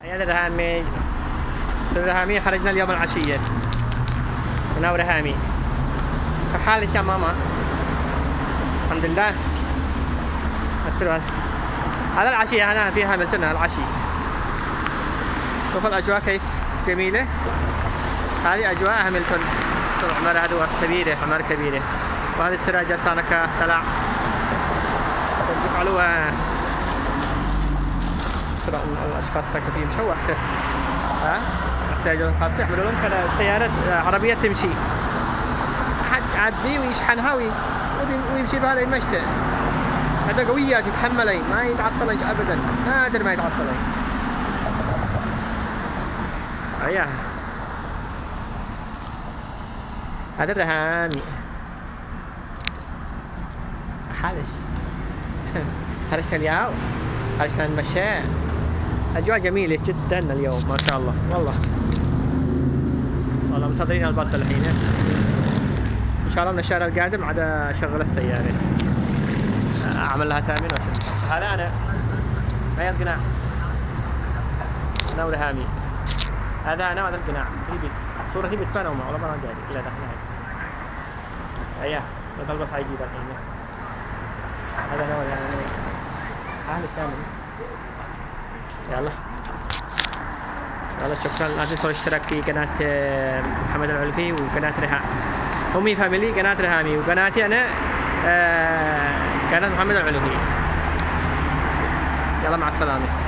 هذا رهامي رهامي خرجنا اليوم العشية أنا ورهامي كيف حالك يا ماما؟ الحمد لله. هذا العشية هنا في هاملتون العشي. شوف الأجواء كيف جميلة. هذه أجواء هاملتون. عمارة هذه كبيرة عمارة كبيرة. وهذه السراجات تانك طلع علوها الأشخاص ساكتين مشوحته. يحتاجون خاص يعملوا لهم كذا سيارة عربية تمشي. أحد يعدي ويشحنها ويمشي بها للمشتى. هذا قويات يتحملين ما يتعطلين أبدا نادر ما يتعطلين. أياه هذا الرهامي حالس. خرجت اليوم خرجنا نتمشى. أجواء جميلة جدا اليوم ما شاء الله والله منتظرين الباص الحين. إن شاء الله من الشهر القادم عاد أشغل السيارة أعمل لها تأمين وأشغل. هذا أنا غير قناع أنا ورهامي. هذا أنا وهذا القناع صورتي بتبان وما والله ما أنا قاعد إلا دحين. أياه هذا الباص حيجي الحين. هذا أنا ورهامي أهلا شامل. يلا شكرا. لا تنسوا الاشتراك في قناة محمد العلفي وقناة رهام أمي فاميلي قناة رهامي وقناتي أنا قناة محمد العلفي. يلا مع السلامة.